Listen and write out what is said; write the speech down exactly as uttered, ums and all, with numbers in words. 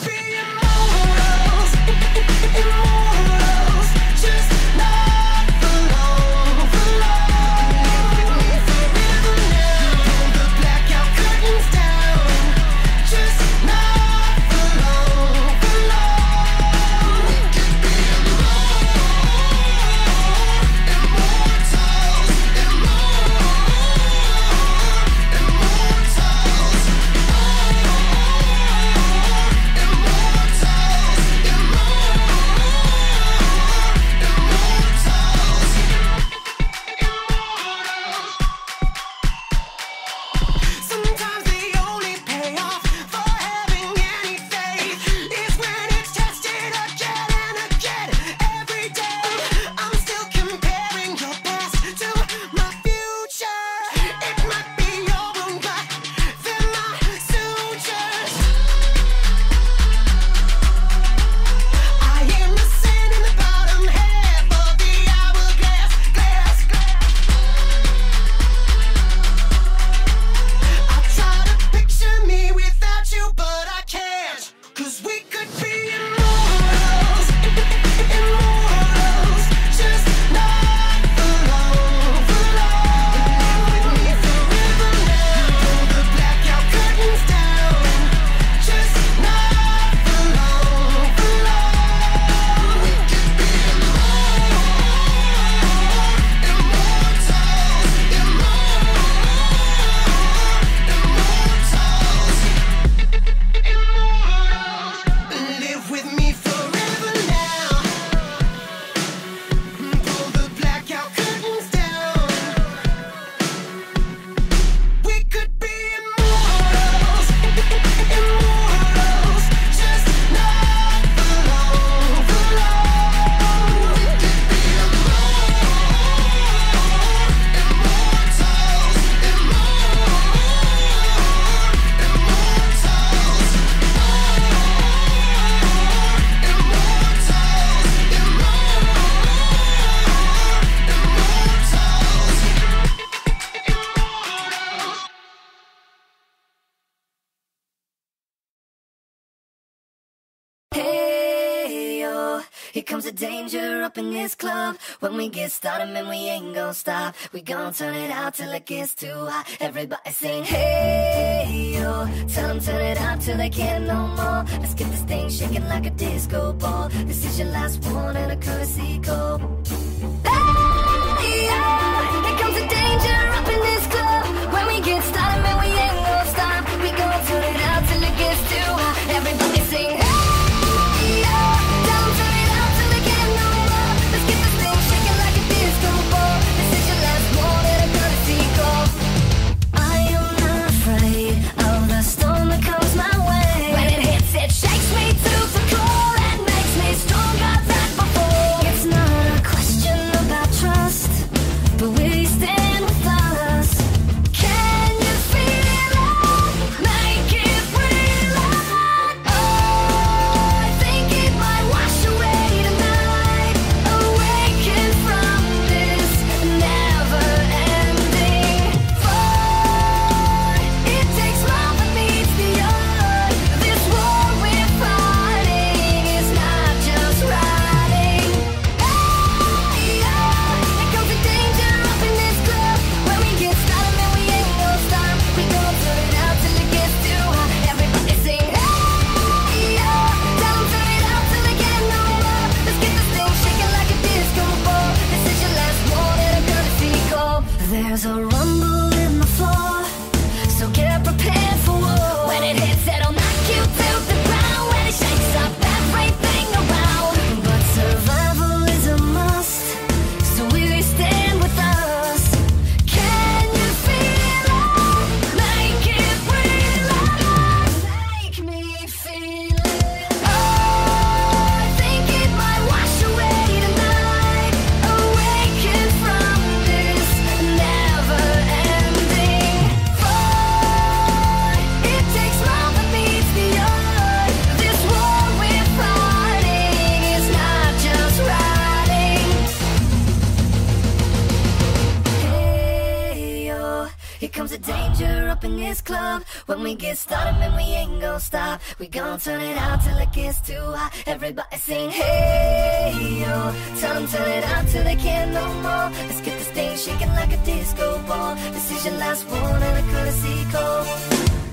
Here comes the danger up in this club. When we get started, man, we ain't gon' stop. We gon' turn it out till it gets too hot. Everybody sing, hey, yo. Tell them turn it out till they can't no more. Let's get this thing shaking like a disco ball. This is your last one and a courtesy call. Hey, yo. Here comes the danger up in this club. When we get started, man, we ain't gon' stop. We gon' turn it out till it gets too hot. Everybody sing, hey. But we stand without this club. When we get started, man, we ain't gon' stop. We gon' turn it out till it gets too hot. Everybody sing, hey, yo. Tell them turn it out till they can't no more. Let's get this thing shaking like a disco ball. This is your last one and a courtesy call.